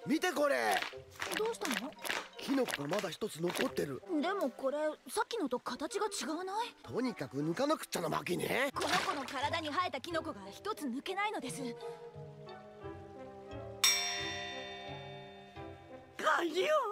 見てこれ。 どうしたの？ キノコがまだ一つ残ってる。 でもこれさっきのと形が違わない？ とにかく抜かなくっちゃなマキね。 この子の体に生えたキノコが一つ抜けないのです。 鍵を